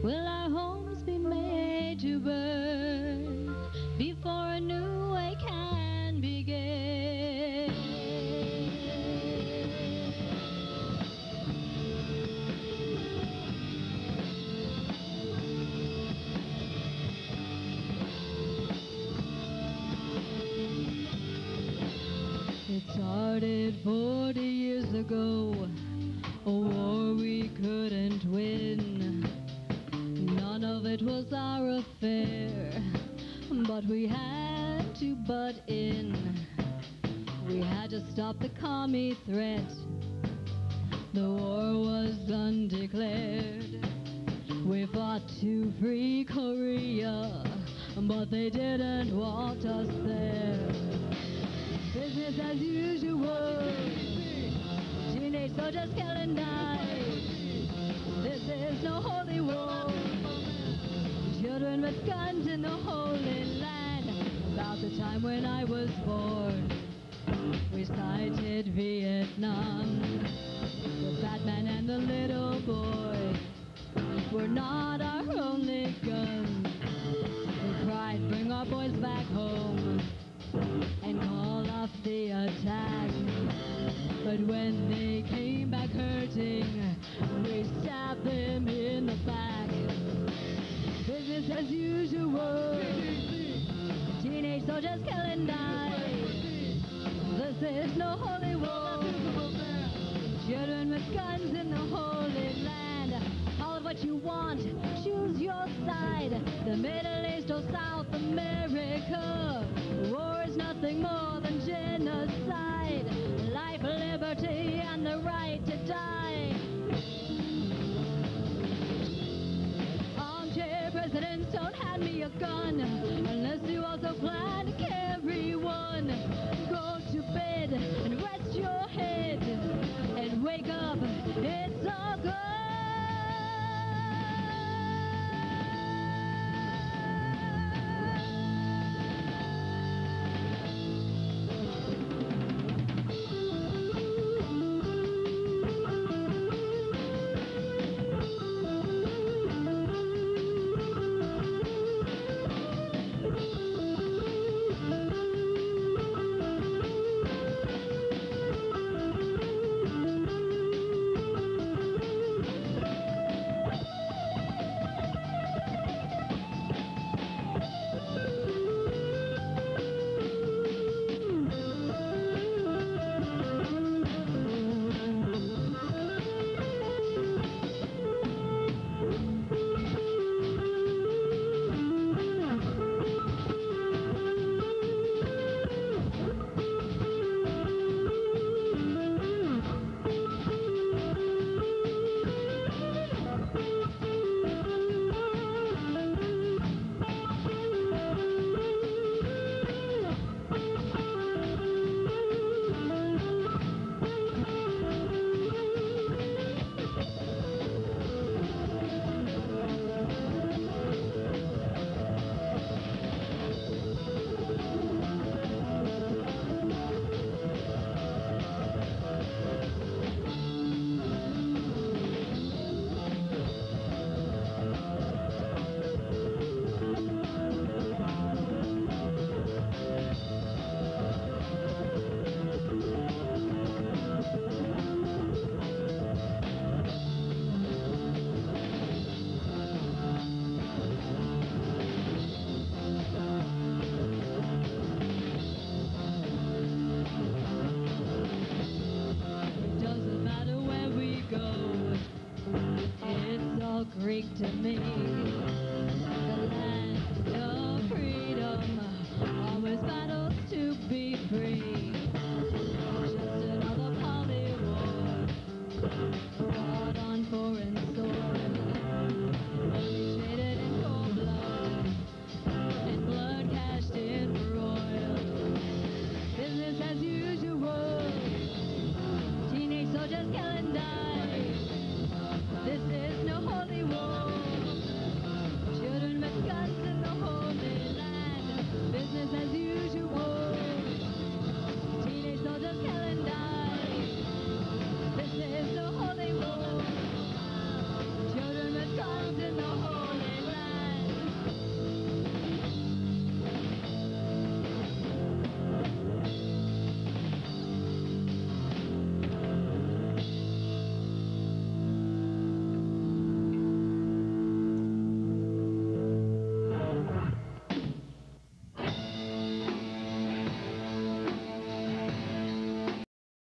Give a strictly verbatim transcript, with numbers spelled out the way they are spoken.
Will our homes be made to burn before a new way can begin? It started forty years ago, a war we couldn't win. None of it was our affair, but we had to butt in. We had to stop the commie threat. The war was undeclared. We fought to free Korea, but they didn't want us there. Business as usual. Teenage soldiers killing knives. This is no holy war. Children with guns in the Holy Land. About the time when I was born, we sighted Vietnam. The fat man and the little boy were not our only guns. We cried, bring our boys back home, and call off the attack. But when they came back hurting, we stabbed them in the back. Business as usual. Teenage soldiers killing knives. This is no holy war. Children with guns in the Holy Land. Call it what you want, choose your side. The Middle East or South America. War is nothing more than genocide. Life, liberty, and the right to die. Armchair presidents, don't hand me a gun.